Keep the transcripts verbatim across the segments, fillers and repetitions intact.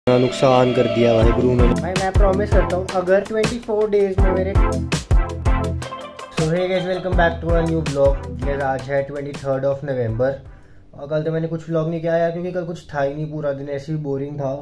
नुकसान कर दिया भाई ब्रूनो ने। भाई मैं प्रॉमिस करता हूँ अगर चौबीस डेज में मेरे so hey guys welcome back to a new blog. ये आज है तेईस ऑफ नवंबर और कल तो मैंने कुछ व्लॉग नहीं किया यार क्योंकि कल कुछ था ही नहीं, पूरा दिन ऐसे ही बोरिंग था।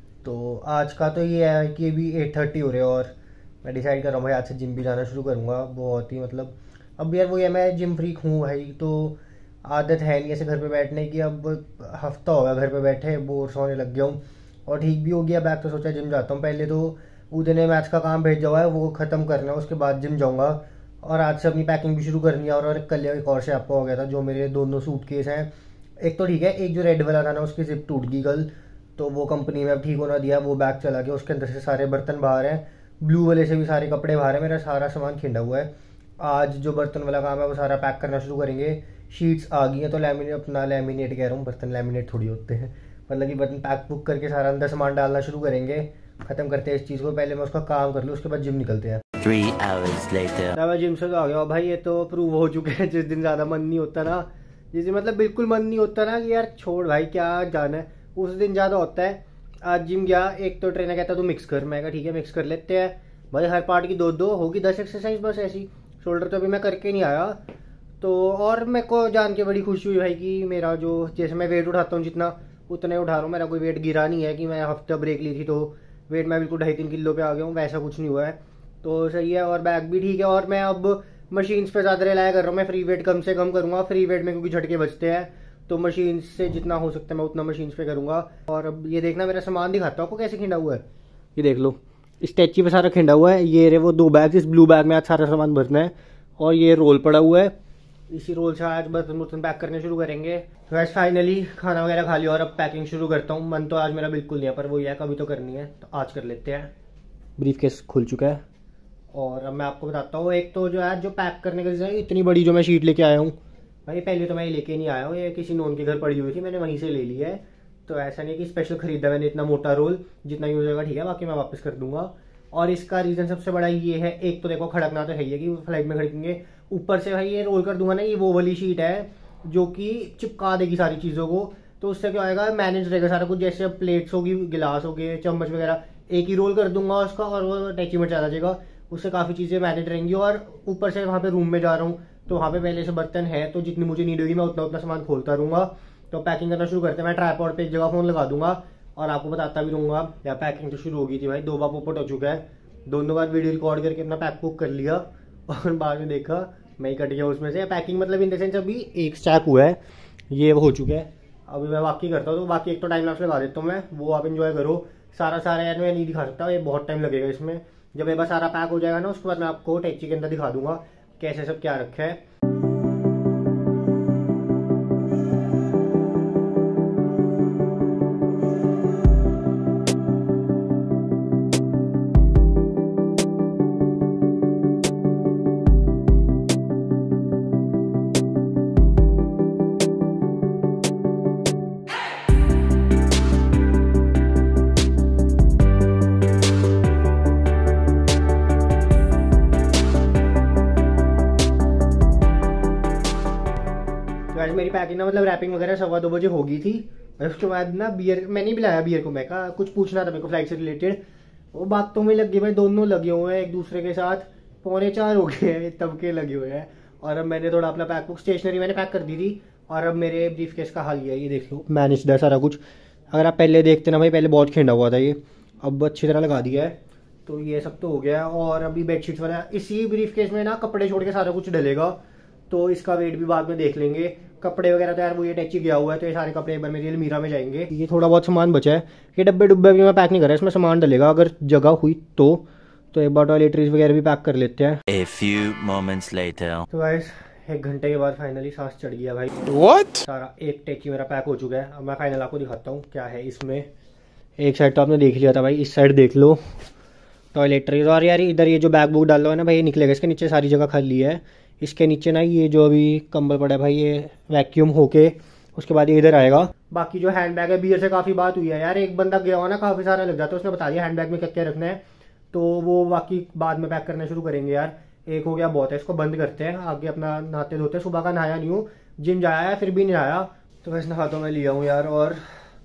तो आज का तो ये है कि अभी एट थर्टी हो रहे हैं और मैं डिसाइड कर रहा हूँ भाई आज से जिम भी जाना शुरू करूँगा। बहुत ही मतलब अब यार वो ये मैं जिम फ्रीक हूँ भाई, तो आदत है नहीं ऐसे घर पे बैठने की। अब हफ्ता हो गया घर पे बैठे, बोर सोने लग गया हूँ और ठीक भी हो गया बैक। तो सोचा जिम जाता हूँ। पहले तो उदय ने मैथ्स का काम भेजा हुआ है वो ख़त्म करना है, उसके बाद जिम जाऊँगा। और आज से अपनी पैकिंग भी शुरू करनी है। और, और कल एक और से आपको हो गया था जो मेरे दोनों सूटकेस हैं, एक तो ठीक है, एक जो रेड वाला था ना उसकी जिप टूट गई कल, तो वो कंपनी में अब ठीक होना दिया, वो बैग चला गया। उसके अंदर से सारे बर्तन बाहर हैं, ब्लू वाले से भी सारे कपड़े बाहर हैं, मेरा सारा सामान खिंडा हुआ है। आज जो बर्तन वाला काम है वो सारा पैक करना शुरू करेंगे। शीट्स आ गई हैं तो लैमिनेट अपना लैमिनेट कह रहा हूँ, बर्तन लैमिनेट थोड़ी होते हैं, मतलब कि बर्तन पैक बुक करके सारा अंदर सामान डालना शुरू करेंगे। खत्म करते हैं इस चीज़ को, पहले मैं उसका काम कर लूँ उसके बाद जिम निकलते हैं। Three hours later. मैं जिम से तो आ गया भाई, ये तो प्रूव हो चुके हैं। जिस दिन ज़्यादा मन नहीं होता ना, जिस दिन मतलब बिल्कुल मन नहीं होता ना कि यार छोड़ भाई क्या जाना है, उस दिन ज़्यादा होता है। आज जिम गया, एक तो ट्रेनर कहता तू मिक्स कर, मैं कहा ठीक है मिक्स कर लेते हैं भाई। हर पार्ट की दो दो होगी, दस एक्सरसाइज बस ऐसी। शोल्डर तो अभी मैं करके नहीं आया तो, और मेरे को जान के बड़ी खुशी हुई भाई कि मेरा जो जैसे मैं वेट उठाता हूँ जितना उतना ही उठा रहा हूँ। मेरा कोई वेट गिरा नहीं है कि मैं हफ्ता ब्रेक ली थी तो वेट मैं बिल्कुल ढाई तीन किलो पे आ गया हूँ, वैसा कुछ नहीं हुआ है। तो सही है और बैक भी ठीक है। और मैं अब मशीन्स पे ज़्यादा रिलाय कर रहा हूँ, मैं फ्री वेट कम से कम करूँगा। फ्री वेट में क्योंकि झटके बचते हैं तो मशीन से जितना हो सकता है मैं उतना मशीन्स पे करूँगा। और अब ये देखना मेरा सामान दिखाता हूँ आपको कैसे खिंडा हुआ है। ये देख लो स्टैची पे सारा खिंडा हुआ है। ये रे वो दो बैग, इस ब्लू बैग में आज सारा सामान भरना है और ये रोल पड़ा हुआ है, इसी रोल से आज बर्तन बर्तन पैक करने शुरू करेंगे। तो वैसे फाइनली खाना वगैरह खा लिया और अब पैकिंग शुरू करता हूँ। मन तो आज मेरा बिल्कुल नहीं है पर वो ये कभी तो करनी है तो आज कर लेते हैं। ब्रीफ केस खुल चुका है और अब मैं आपको बताता हूँ। एक तो जो है जो पैक करने का इतनी बड़ी जो मैं शीट लेके आया हूँ भाई, पहले तो मैं ये लेके नहीं आया हूँ, ये किसी नोन के घर पड़ी हुई थी, मैंने वहीं से ले लिया है। तो ऐसा नहीं कि स्पेशल खरीदा मैंने इतना मोटा रोल, जितना यूज होगा ठीक है, बाकी मैं वापस कर दूंगा। और इसका रीज़न सबसे बड़ा ये है, एक तो देखो खड़कना तो है ही है कि फ्लाइट में खड़केंगे, ऊपर से भाई ये रोल कर दूंगा ना, ये वो वाली शीट है जो कि चिपका देगी सारी चीज़ों को। तो उससे क्या होगा, मैनेज रहेगा सारा कुछ। जैसे प्लेट्स होगी, गिलास हो गए, चम्मच वगैरह, एक ही रोल कर दूंगा उसका और वो अटैची में चला जाएगा, उससे काफ़ी चीज़ें मैनेज रहेंगी। और ऊपर से वहाँ पे रूम में जा रहा हूँ तो वहाँ पे पहले से बर्तन है तो जितनी मुझे नीड होगी मैं उतना उतना सामान खोलता रहूँगा। तो पैकिंग करना शुरू करते हैं। मैं ट्राइपॉड पे एक जगह फ़ोन लगा दूंगा और आपको बताता भी रहूँगा। या पैकिंग तो शुरू हो गई थी भाई, दो बार पोपट हो चुका है, दोनों बार वीडियो रिकॉर्ड करके अपना पैक बुक कर लिया और बाद में देखा मैं ही कट गया उसमें से। पैकिंग मतलब इन द सेंस अभी एक स्टैक हुआ है, ये हो चुका है। अभी मैं बाकी करता हूँ तो बाकी एक तो टाइम लैप्स लगा देता हूँ मैं, वो आप एंजॉय करो। सारा सारा यार मैं नहीं दिखा सकता, ये बहुत टाइम लगेगा इसमें। जब एक बार सारा पैक हो जाएगा ना उसके बाद मैं आपको टैक्सी के अंदर दिखा दूंगा कैसे सब क्या रखा है। मेरी पैकिंग ना मतलब रैपिंग वगैरह सवा दो बजे हो गई थी। उसके बाद ना बियर मैंने नहीं पिलाया बियर को, मैं कहा कुछ पूछना था मेरे को फ्लाइट से रिलेटेड, वो बातों में लग गए भाई, दोनों लगे हुए हैं एक दूसरे के साथ। पौने चार हो गए हैं तब के लगे हुए हैं। और अब मैंने थोड़ा अपना पैक बुक स्टेशनरी मैंने पैक कर दी थी और अब मेरे ब्रीफ केस का हाल है, ये देख लो मैनेज है सारा कुछ। अगर आप पहले देखते ना भाई, पहले बहुत खिंडा हुआ था ये, अब अच्छी तरह लगा दिया है। तो ये सब तो हो गया। और अभी बेडशीट्स वाला इसी ब्रीफ केस में ना कपड़े छोड़ के सारा कुछ डलेगा, तो इसका वेट भी बाद में देख लेंगे। कपड़े वगैरह तो यार वो ये टैची गया हुआ है तो ये सारे कपड़े एक बार मेरी अलमीरा में जाएंगे। ये थोड़ा बहुत सामान बचा है, ये डब्बे डुब्बे भी मैं पैक नहीं कर रहा, इसमें सामान डलेगा अगर जगह हुई तो। तो एक बार टॉयलेटरीज वगैरह भी पैक कर लेते हैं। A few moments later. तो गाइस एक घंटे के बाद फाइनली सांस चढ़ गया भाई। What? सारा एक टैची मेरा पैक हो चुका है। अब मैं फाइनल आपको दिखाता हूँ क्या है इसमें। एक साइड तो आपने देख लिया था भाई, इस साइड देख लो टॉयलेटरीज। और यार इधर ये जो बैग बुक डाल लो है ना भाई, ये निकलेगा, इसके नीचे सारी जगह खाली है। इसके नीचे ना ये जो अभी कंबल पड़ा है भाई, ये वैक्यूम होके उसके बाद ये इधर आएगा। बाकी जो हैंड बैग है, बियर से काफ़ी बात हुई है यार, एक बंदा गया हो ना काफ़ी सारा लग जाता है, उसने बता दिया हैंड बैग में क्या क्या रखना है। तो वो बाकी बाद में पैक करना शुरू करेंगे यार। एक हो गया बहुत है, इसको बंद करते हैं, आगे अपना नहाते धोते। सुबह का नहाया नहीं हूँ, जिम जाया है फिर भी नहीं आया, तो वैसे नहा तो मैं लिया हूँ यार। और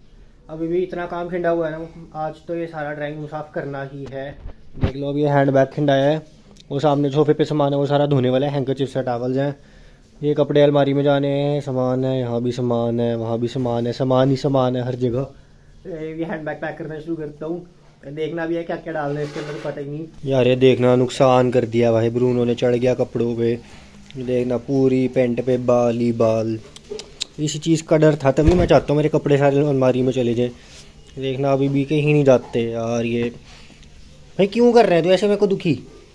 अभी भी इतना काम खिंडा हुआ है ना, आज तो ये सारा ड्राइंग रूम साफ करना ही है। देख लो, अभी ये हैंड बैग खिंडाया है, वो सामने सोफे पे सामान है वो सारा धोने वाला है, हैंकरचिप्स है, टॉवल्स हैं, ये कपड़े अलमारी में जाने हैं, सामान है, यहाँ भी सामान है, वहाँ भी सामान है, सामान ही सामान है हर जगह। ये हैंड बैग पैक करना शुरू करता हूँ, देखना भी है क्या क्या डालना है इसके अंदर, पता ही नहीं यार। ये देखना नुकसान कर दिया भाई, ब्रूनो ने चढ़ गया कपड़ों पे, देखना पूरी पेंट पे बाल ही बाल। इसी चीज़ का डर था, तभी मैं चाहता हूँ मेरे कपड़े सारे अलमारी में चले जाए। देखना अभी भी कहीं नहीं जाते यार। ये भाई क्यों कर रहे हैं तो ऐसे, मेरे को दुखी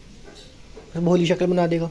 भोली शक्ल बना देगा।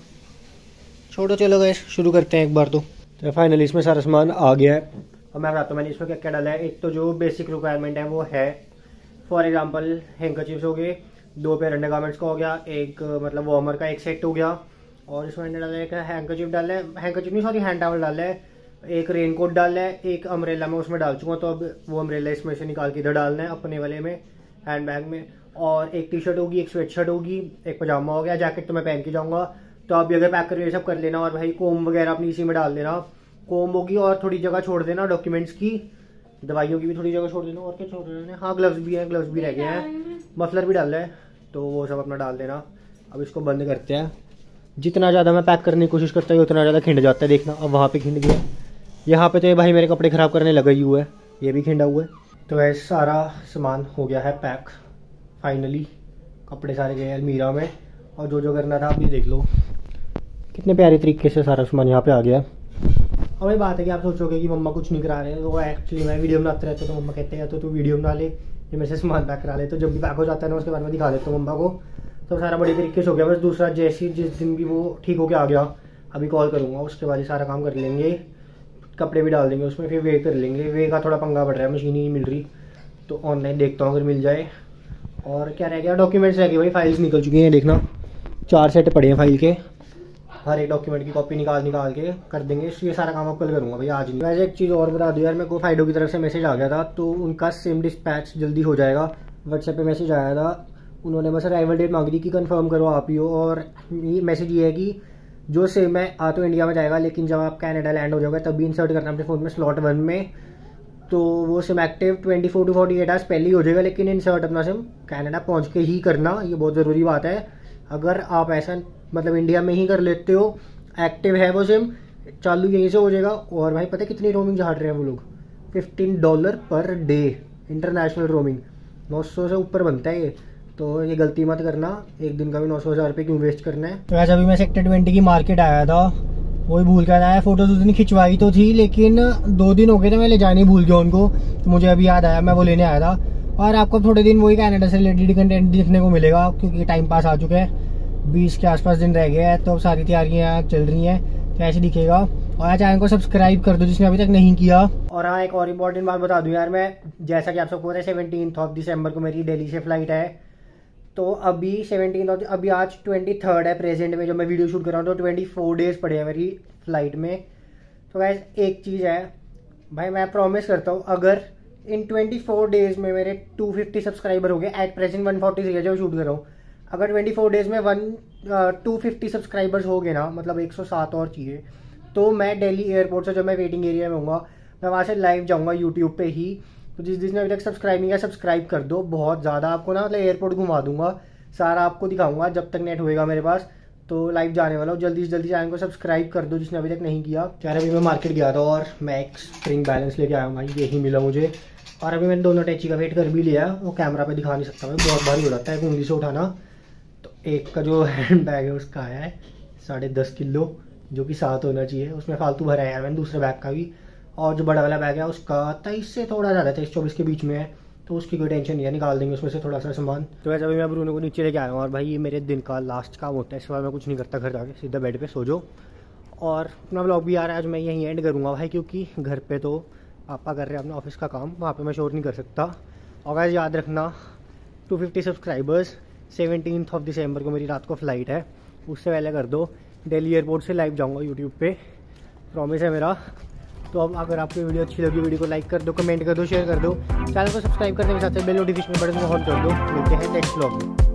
छोड़ो, चलो गए शुरू करते हैं एक बार। तो, तो फाइनली इसमें सारा सामान आ गया है। और मैं बताता हूँ मैंने इसमें क्या क्या डाला है। एक तो जो बेसिक रिक्वायरमेंट है वो है, फॉर एग्जांपल हैंकरचिप्स हो गए, दो पेयर अंडरगारमेंट्स का हो गया, एक मतलब वार्मर का एक सेट हो गया, और इसमें मैंने डाला है हैंकरचिप डाला है, हैंकरचिप नहीं सॉरी हैंड टॉवल डाला है, एक रेनकोट डाला है, एक अम्ब्रेला में उसमें डाल चुका हूँ, तो अब वो अम्ब्रेला इसमें से निकाल के इधर डालना है अपने वाले में हैंड बैग में, और एक टी शर्ट होगी, एक स्वेट शर्ट होगी, एक पजामा हो गया, जैकेट तो मैं पहन के जाऊँगा। तो अभी अगर पैक करके ये सब कर लेना, और भाई कोम वगैरह अपनी इसी में डाल देना, कोम होगी, और थोड़ी जगह छोड़ देना डॉक्यूमेंट्स की, दवाइयों की भी थोड़ी जगह छोड़ देना, और क्या छोड़ देना। हाँ ग्लव्स भी हैं, ग्लव्स भी रह गए हैं, मफलर भी डाल है, तो वो सब अपना डाल देना। अब इसको बंद करते हैं। जितना ज़्यादा मैं पैक करने की कोशिश करता हूँ उतना ज़्यादा खिंड जाता है। देखना अब वहाँ पे खिंड गया, यहाँ पे तो ये भाई मेरे कपड़े ख़राब करने लगा ही हुआ है, ये भी खिंडा हुआ है। तो वैसे सारा सामान हो गया है पैक फाइनली, कपड़े सारे गए अलमीरा में, और जो जो करना था आप ये देख लो कितने प्यारे तरीके से सारा सामान यहाँ पे आ गया। और वही बात है कि आप सोचोगे कि मम्मा कुछ नहीं करा रहे हैं, तो एक्चुअली मैं वीडियो बनाते रहते तो मम्मा कहते हैं तो तू वीडियो बना ले, ये मेरे से सामान पैक करा ले। तो जब भी पैक हो जाता है ना उसके बाद में दिखा देता हूँ मम्मा को। तो सारा बड़ी तरीके से हो गया। बस दूसरा जैसे जिस दिन भी वो ठीक हो के आ गया, अभी कॉल करूँगा, उसके बाद ये सारा काम कर लेंगे, कपड़े भी डाल देंगे उसमें, फिर वे कर लेंगे। वे का थोड़ा पंगा पड़ रहा है, मशीन ही नहीं मिल रही, तो ऑनलाइन देखता हूँ अगर मिल जाए। और क्या रह गया, डॉक्यूमेंट्स रह गए भाई, फाइल्स निकल चुकी हैं, देखना चार सेट पड़े हैं फाइल के, हर एक डॉक्यूमेंट की कॉपी निकाल निकाल के कर देंगे। ये सारा काम आप कल करूँगा भाई, आज नहीं। वैसे एक चीज़ और बता दूँ यार, मेरे को फाइडो की तरफ से मैसेज आ गया था, तो उनका सिम डिस्पैच जल्दी हो जाएगा। व्हाट्सएप पे मैसेज आया था, उन्होंने बस अराइवल डेट मांगी थी कि कंफर्म करो आप ही हो। और ये मैसेज ये है कि जो सिम है आ तो इंडिया में जाएगा, लेकिन जब आप कनाडा लैंड हो जाओगे तभी इंसर्ट करना अपने फ़ोन में स्लॉट वन में, तो वो SIM active twenty four to forty eight hours पहले ही हो जाएगा, लेकिन इंसर्ट अपना सिम कनाडा पहुंच के ही करना, ये बहुत ज़रूरी बात है। अगर आप ऐसा मतलब इंडिया में ही कर लेते हो, एक्टिव है वो सिम, चालू यहीं से हो जाएगा। और भाई पता है कितनी रोमिंग झाड़ रहे हैं वो लोग, fifteen dollar per day international roaming, नौ सौ से ऊपर बनता है ये। तो ये गलती मत करना, एक दिन का भी नौ सौ हज़ार रुपये क्यों वेस्ट करना है। तो वैसे अभी मैं सेक्टर ट्वेंटी की मार्केट आया था, वही भूल कर आया। फोटो दो दिन खिंचवाई तो थी, लेकिन दो दिन हो गए थे मैं ले जाने भूल गया उनको, तो मुझे अभी याद आया मैं वो लेने आया था। और आपको थोड़े दिन वही कनाडा से रिलेटेड कंटेंट देखने को मिलेगा, क्योंकि टाइम पास आ चुका है, बीस के आसपास दिन रह गए हैं, तो सारी तैयारियाँ चल रही हैं, तो ऐसे दिखेगा। और चैनल को सब्सक्राइब कर दो जिसने अभी तक नहीं किया। और हाँ एक और इम्पॉर्टेंट बात बता दूं यार, मैं जैसा कि आप सबको पता है सेवनटीन ऑफ दिसंबर को मेरी दिल्ली से फ्लाइट है, तो अभी सेवनटीन ऑफ अभी आज ट्वेंटी थर्ड है प्रेजेंट में, जब मैं वीडियो शूट कर रहा हूँ, तो ट्वेंटी फोर डेज पड़े हैं मेरी फ्लाइट में। तो वैस एक चीज़ है भाई, मैं प्रॉमिस करता हूँ अगर इन ट्वेंटी फोर डेज में मेरे टू फिफ्टी सब्सक्राइबर हो गए, एट प्रेजेंट वन फोर्टी से जब शूट कर रहा हूँ, अगर ट्वेंटी फोर डेज में वन टू फिफ्टी सब्सक्राइबर्स हो गए ना, मतलब एक सौ सात और चाहिए, तो मैं दिल्ली एयरपोर्ट से जब मैं वेटिंग एरिया में हूँगा, मैं वहाँ से लाइव जाऊँगा यूट्यूब पे ही। तो जिस जिसने अभी तक सब्सक्राइब नहीं किया सब्सक्राइब कर दो, बहुत ज़्यादा आपको ना मतलब एयरपोर्ट घुमा दूंगा, सारा आपको दिखाऊंगा जब तक नेट होएगा मेरे पास। तो लाइव जाने वाला हूँ, जल्दी से जल्दी चैनल को सब्सक्राइब कर दो जिसने अभी तक नहीं किया। यार अभी मैं मार्केट गया था और मैं एक स्प्रिंग बैलेंस लेके आया हूँ भाई, यही मिला मुझे। और अभी मैंने दोनों टैची का वेट कर भी लिया, वो कैमरा पे दिखा नहीं सकता मैं, बहुत भारी हो जाता है उंगली से उठाना। तो एक का जो हैंड बैग है उसका आया है साढ़े दस किलो, जो कि सात होना चाहिए, उसमें फालतू भरा है यार मैंने दूसरे बैग का भी। और जो बड़ा वाला बैग है उसका तेईस से थोड़ा ज़्यादा, तेईस चौबीस के बीच में है, तो उसकी कोई टेंशन नहीं है, निकाल देंगे उसमें से थोड़ा सा सामान। तो वैसे अभी मैं ब्रूनो को नीचे लेके आया हूँ, और भाई ये मेरे दिन का लास्ट काम होता है, इस बार मैं कुछ नहीं करता, घर जाके सीधा बेड पे सो जाओ। और अपना व्लॉग भी आ रहा है आज, मैं यहीं एंड करूँगा भाई, क्योंकि घर पे तो पापा कर रहे हैं अपना ऑफिस का काम, वहाँ पे मैं शोर नहीं कर सकता। और गाइस याद रखना two fifty subscribers seventeen of December को मेरी रात को फ्लाइट है, उससे पहले कर दो। दिल्ली एयरपोर्ट से लाइव जाऊँगा यूट्यूब पे, प्रॉमिस है मेरा। तो अब अगर आपको वीडियो अच्छी लगी, वीडियो को लाइक कर दो, कमेंट कर दो, शेयर कर दो, चैनल को सब्सक्राइब करने के साथ बेल नोटिफिकेशन बटन को ऑन कर दो। मिलते हैं नेक्स्ट व्लॉग में।